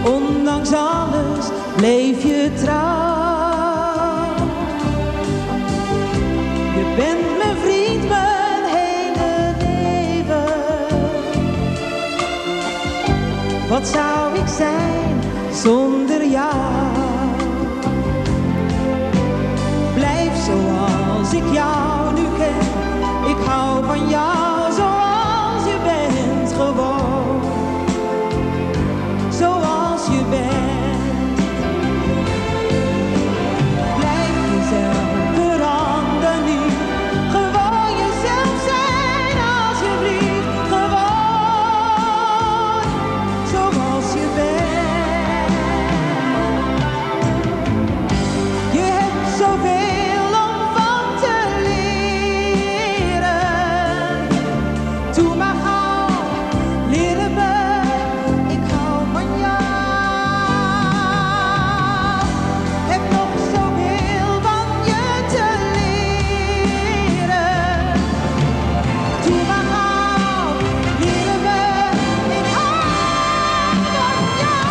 ondanks alles bleef je trouw. Je bent mijn vriend, mijn hele leven. Wat zou ik zijn zonder jou? Blijf zoals ik jou nu ken. Ik hou van jou zoals je bent, gewoon zoals je bent. Blijf jezelf, verander niet. Gewoon jezelf zijn alsjeblieft. Gewoon zoals je bent. Je hebt zoveel om van te leren. Doe maar gauw, leer het me. Ik hou van jou. Heb nog zoveel van je te leren. Doe maar gauw, leer het me. Ik hou van jou.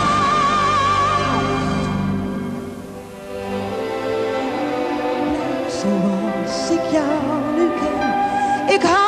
Zoals ik jou nu ken. Ik hou